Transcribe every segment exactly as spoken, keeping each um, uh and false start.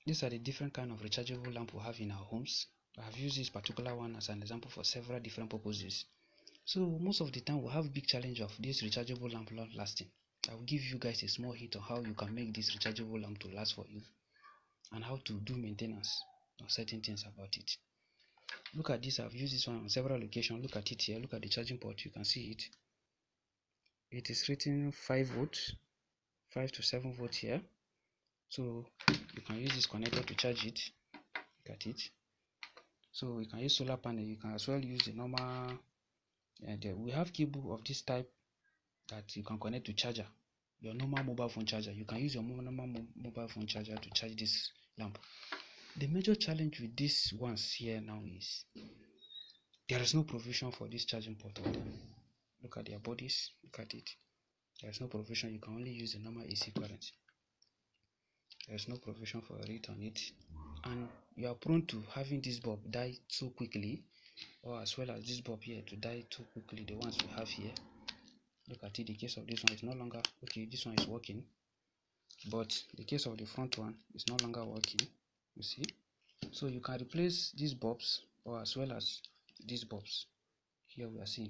these are the different kind of rechargeable lamp we have in our homes. I have used this particular one as an example for several different purposes. So most of the time we have big challenge of this rechargeable lamp not lasting. I will give you guys a small hint on how you can make this rechargeable lamp to last for you and how to do maintenance on certain things about it. Look at this. I've used this one on several occasions. Look at it here. Look at the charging port. You can see it. It is rating five volts, five to seven volts here. So you can use this connector to charge it. Look at it. So you can use solar panel. You can as well use the normal. And uh, we have cable of this type that you can connect to charger. Your normal mobile phone charger. You can use your normal mobile phone charger to charge this lamp. The major challenge with these ones here now is there is no provision for this charging port on them. Look at their bodies. Look at it. There is no provision. You can only use the normal A C current. There is no provision for it on it, and you are prone to having this bulb die so quickly, or as well as this bulb here to die too quickly. The ones we have here. Look at it. The case of this one is no longer okay. This one is working, but the case of the front one is no longer working. You see, so you can replace these bulbs, or as well as these bulbs. Here we are seeing.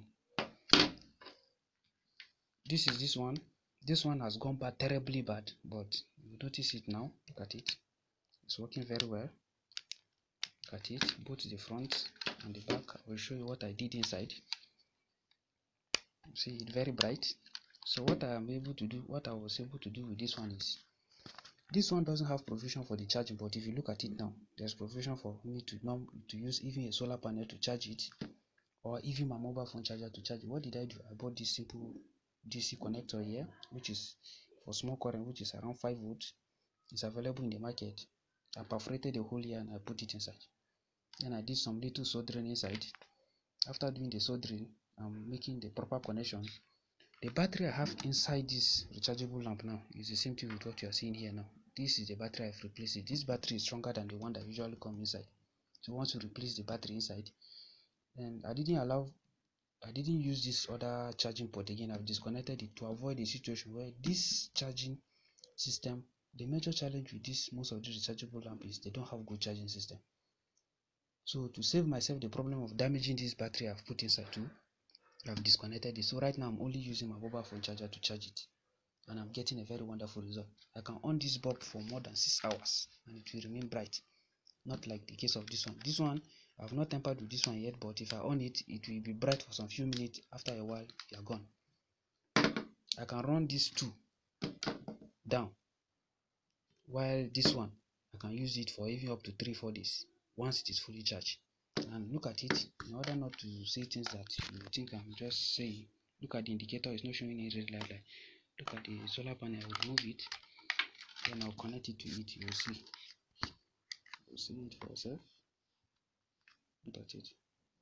This is this one. This one has gone bad, terribly bad, but you notice it now. Look at it. It's working very well. Look at it, both the front and the back. I will show you what I did inside. See it very bright. So what I am able to do, what I was able to do with this one is, this one doesn't have provision for the charging, but if you look at it now, there's provision for me to to use even a solar panel to charge it, or even my mobile phone charger to charge it. What did I do? I bought this simple D C connector here, which is for small current, which is around five volts. It's available in the market. I perforated the hole here and I put it inside. Then I did some little soldering inside. After doing the soldering, I'm making the proper connection. The battery I have inside this rechargeable lamp now is the same thing with what you are seeing here now. This is the battery I've replaced it. This battery is stronger than the one that usually comes inside. So once you replace the battery inside, and I didn't allow I didn't use this other charging port again. I've disconnected it to avoid a situation where this charging system, the major challenge with this most of the rechargeable lamp is they don't have good charging system. So to save myself the problem of damaging this battery I've put inside too, I've disconnected it. So right now I'm only using my mobile phone charger to charge it, and I'm getting a very wonderful result. I can on this bulb for more than six hours and it will remain bright, not like the case of this one. This one I've not tampered with this one yet, but if I on it, it will be bright for some few minutes. After a while, they are gone. I can run these two down, while this one I can use it for even up to three four days once it is fully charged. And look at it. In order not to say things that you think I'm just saying, look at the indicator. It's not showing any red light. Look at the solar panel. I will remove it, then I'll connect it to it. You will see. You'll see it for yourself. Look at it.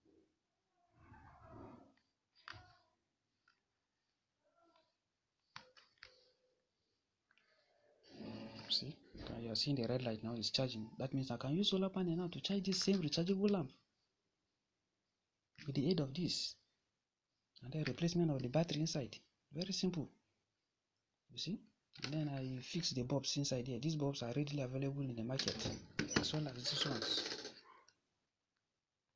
See, you are seeing the red light now is charging. That means I can use solar panel now to charge this same rechargeable lamp with the aid of this, and then replacement of the battery inside. Very simple. You see, and then I fix the bulbs inside here. These bulbs are readily available in the market, as well as these ones.